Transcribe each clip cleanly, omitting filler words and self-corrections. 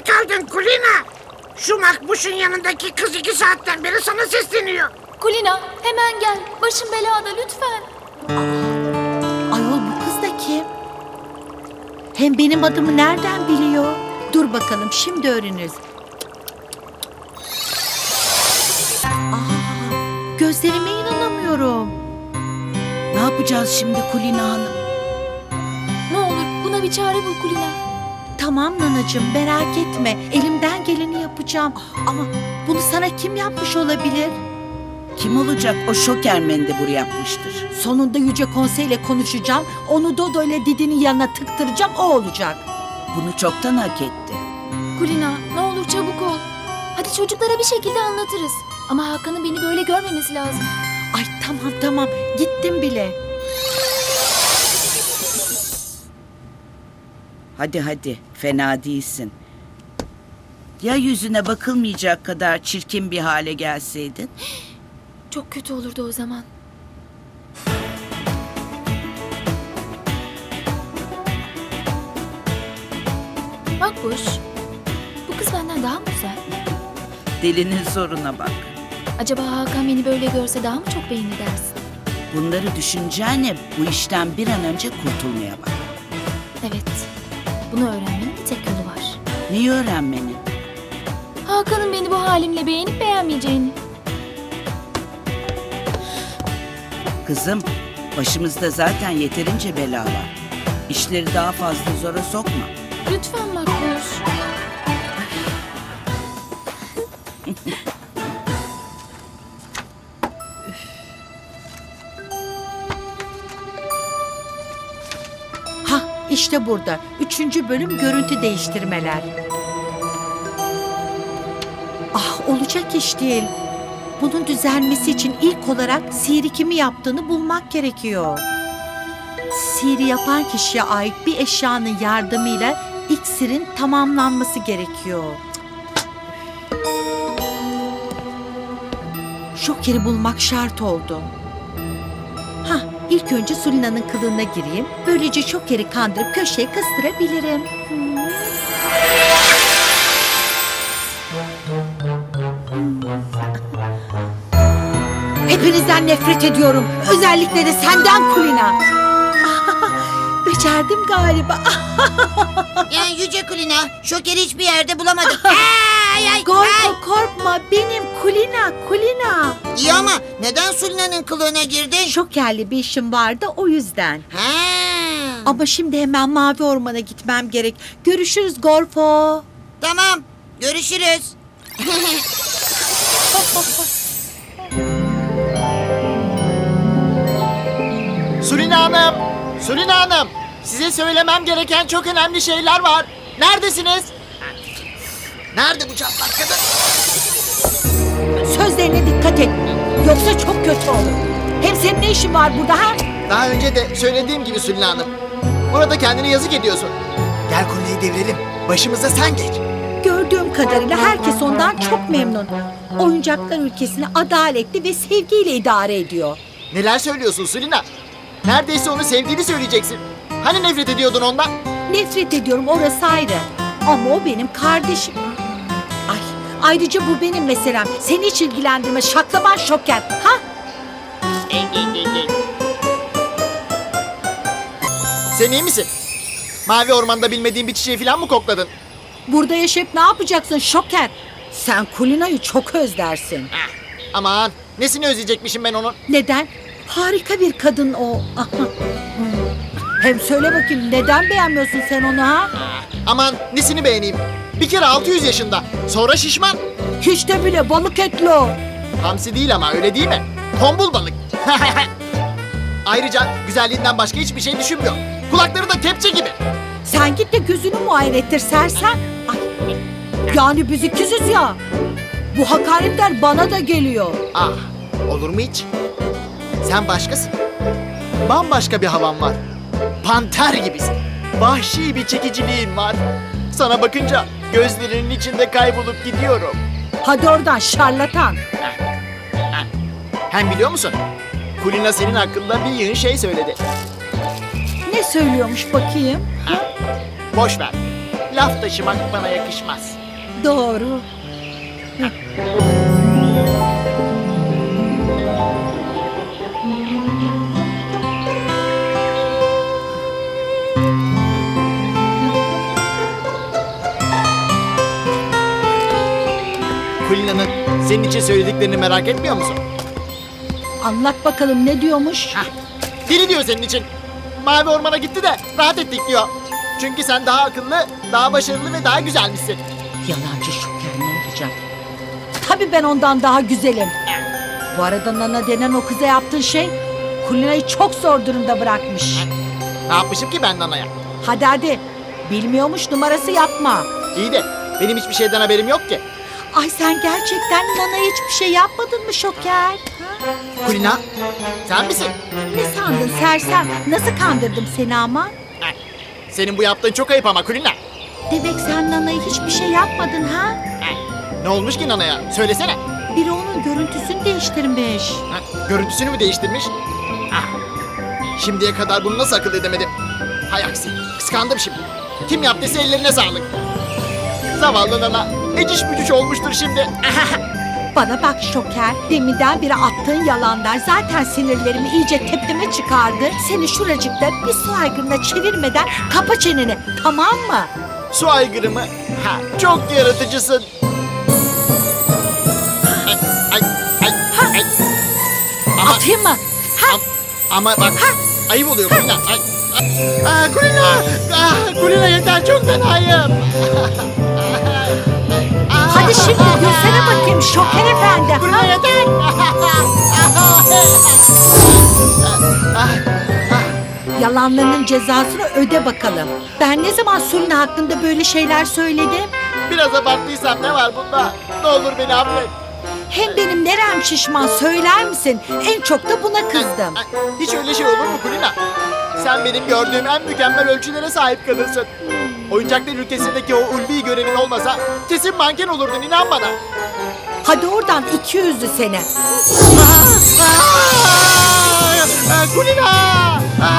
kaldın Kulina? Şu Makbuş'un yanındaki kız 2 saatten beri sana sesleniyor. Kulina hemen gel. Başım belada lütfen. Ayol bu kız da kim? Hem benim adımı nereden biliyor? Dur bakalım şimdi öğreniriz. Gözlerime inanamıyorum. Ne yapacağız şimdi Kulina Hanım? Ne olur buna bir çare bul Kulina. Tamam nanacığım merak etme. Elimden geleni yapacağım. Ama bunu sana kim yapmış olabilir? Kim olacak? O şoker mendebur yapmıştır. Sonunda Yüce Konsey'le konuşacağım. Onu Dodo ile Didi'nin yanına tıktıracağım. O olacak. Bunu çoktan hak etti. Kulina ne olur çabuk ol. Hadi çocuklara bir şekilde anlatırız. Ama Hakan'ın beni böyle görmemesi lazım. Ay tamam gittim bile. Hadi fena değilsin. Ya yüzüne bakılmayacak kadar çirkin bir hale gelseydin? Çok kötü olurdu o zaman. Makbuş, bu kız benden daha mı güzel? Delinin zoruna bak. Acaba Hakan beni böyle görse daha mı çok beğenir dersin? Bunları düşüneceğine bu işten bir an önce kurtulmaya bak. Evet, bunu öğrenmenin bir tek yolu var. Neyi öğrenmenin? Hakan'ın beni bu halimle beğenip beğenmeyeceğini. Kızım, başımızda zaten yeterince bela var. İşleri daha fazla zora sokma. Lütfen Makbuş. İşte burada. 3. bölüm görüntü değiştirmeler. Olacak iş değil. Bunun düzelmesi için ilk olarak sihiri kimi yaptığını bulmak gerekiyor. Sihiri yapan kişiye ait bir eşyanın yardımıyla iksirin tamamlanması gerekiyor. Şokeri bulmak şart oldu. İlk önce Sulina'nın kılığına gireyim. Böylece Şoker'i kandırıp köşeye kıstırabilirim. Hepinizden nefret ediyorum. Özellikle de senden Kulina. Becerdim galiba. Yani Yüce Kulina, Şoker'i hiçbir yerde bulamadık. Korkma benim Kulina. İyi ama neden Sulina'nın kılığına girdin? Şokerli bir işim vardı o yüzden. Ha. Ama şimdi hemen Mavi Orman'a gitmem gerek. Görüşürüz Gorfo. Tamam, görüşürüz. Sulina Hanım, size söylemem gereken çok önemli şeyler var. Neredesiniz? Nerede bu çatlak kadın? Sözlerine dikkat et. Yoksa çok kötü olur. Hem senin ne işin var burada ha? Daha önce de söylediğim gibi Sulina Hanım. Burada kendine yazık ediyorsun. Gel konuyu devirelim. Başımıza sen geç. Gördüğüm kadarıyla herkes ondan çok memnun. Oyuncaklar ülkesini adaletli ve sevgiyle idare ediyor. Neler söylüyorsun Sulina? Neredeyse onu sevdiğini söyleyeceksin. Hani nefret ediyordun ondan? Nefret ediyorum orası ayrı. Ama o benim kardeşim. Ayrıca bu benim meselem. Seni hiç ilgilendirmez şaklaban Şoker. Ha? Sen iyi misin? Mavi Orman'da bilmediğin bir çiçeği falan mı kokladın? Burada yaşayıp ne yapacaksın Şoker? Sen Kulina'yı çok özlersin. Aman, nesini özleyecekmişim ben onun? Neden? Harika bir kadın o. Hem söyle bakayım neden beğenmiyorsun sen onu ha? Aman, nesini beğeneyim? Bir kere 600 yaşında, sonra şişman. Hiç de bile balık etli o. Hamsi değil ama öyle değil mi? Tombul balık. Ayrıca güzelliğinden başka hiçbir şey düşünmüyor. Kulakları da kepçe gibi. Sen git de gözünü muayene ettir sersen. Yani biz ikiziz ya. Bu hakaretler bana da geliyor. Ah, olur mu hiç? Sen başkasın. Bambaşka bir havan var. Panter gibisin. Vahşi bir çekiciliğin var. Sana bakınca gözlerinin içinde kaybolup gidiyorum. Hadi oradan şarlatan. Hem biliyor musun? Kulina senin hakkında bir yığın şey söyledi. Ne söylüyormuş bakayım? Boş ver. laf taşımak bana yakışmaz. Doğru. Kulina'nın senin için söylediklerini merak etmiyor musun? Anlat bakalım ne diyormuş? Deli diyor senin için. Mavi ormana gitti de rahat ettik diyor. Çünkü sen daha akıllı, daha başarılı ve daha güzelmişsin. Yalancı Şoker ne olacak? Tabii ben ondan daha güzelim. Bu arada Nana denen o kıza yaptığın şey Kulina'yı çok zor durumda bırakmış. Ne yapmışım ki ben Nana'ya? Hadi bilmiyormuş numarası yapma. İyi de benim hiçbir şeyden haberim yok ki. Ay sen gerçekten Nana'ya hiçbir şey yapmadın mı Şoker? Ha? Kulina, sen misin? Ne sandın sersem? Nasıl kandırdım seni ama? Senin bu yaptığın çok ayıp ama Kulina. Demek sen Nana'ya hiçbir şey yapmadın ha? Ne olmuş ki Nana'ya? Söylesene. Biri onun görüntüsünü değiştirmiş. Görüntüsünü mü değiştirmiş? Şimdiye kadar bunu nasıl akıl edemedim? Hay aksi, kıskandım şimdi. Kim yaptıysa ellerine sağlık. Zavallı Nana, eciş bücüş olmuştur şimdi. Bana bak Şoker, deminden beri attığın yalanlar zaten sinirlerimi iyice tepeme çıkardı. Seni şuracıkta bir su aygırına çevirmeden kapa çeneni, tamam mı? Su aygırı mı? Çok yaratıcısın. Ay. Ama, Atayım mı? ama bak, ayıp oluyor Kulina. Kulina! Kulina yeter, çok fenayım. Hadi şimdi gülsene bakayım Şoker efendi. Kulina yeter. Yalanlarının cezasını öde bakalım. Ben ne zaman Sulina hakkında böyle şeyler söyledim? Biraz abarttıysam ne var bunda? Ne olur beni affet. Hem benim nerem şişman söyler misin? En çok da buna kızdım. Hiç öyle şey olur mu Kulina? Sen benim gördüğüm en mükemmel ölçülere sahip kadınsın. Oyuncaklar ülkesindeki o ulvi görevin olmasa kesin manken olurdun, inan bana. Hadi oradan 200'lü sene. Kulina!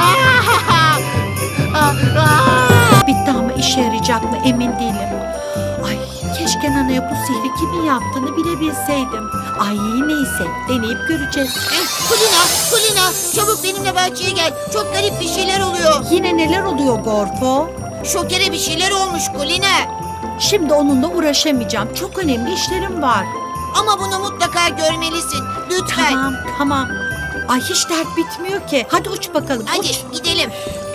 Bitti ama işe yarayacak mı emin değilim. Ay keşke Nana'ya bu sihri kimin yaptığını bilebilseydim. Ay neyse deneyip göreceğiz. Kulina, çabuk benimle bahçeye gel. Çok garip bir şeyler oluyor. Yine neler oluyor Gorfo? Şoker'e bir şeyler olmuş Kulina. Şimdi onunla uğraşamayacağım. Çok önemli işlerim var. Ama bunu mutlaka görmelisin. Lütfen. Tamam. Ay hiç dert bitmiyor ki. Hadi uç bakalım Hadi uç. gidelim.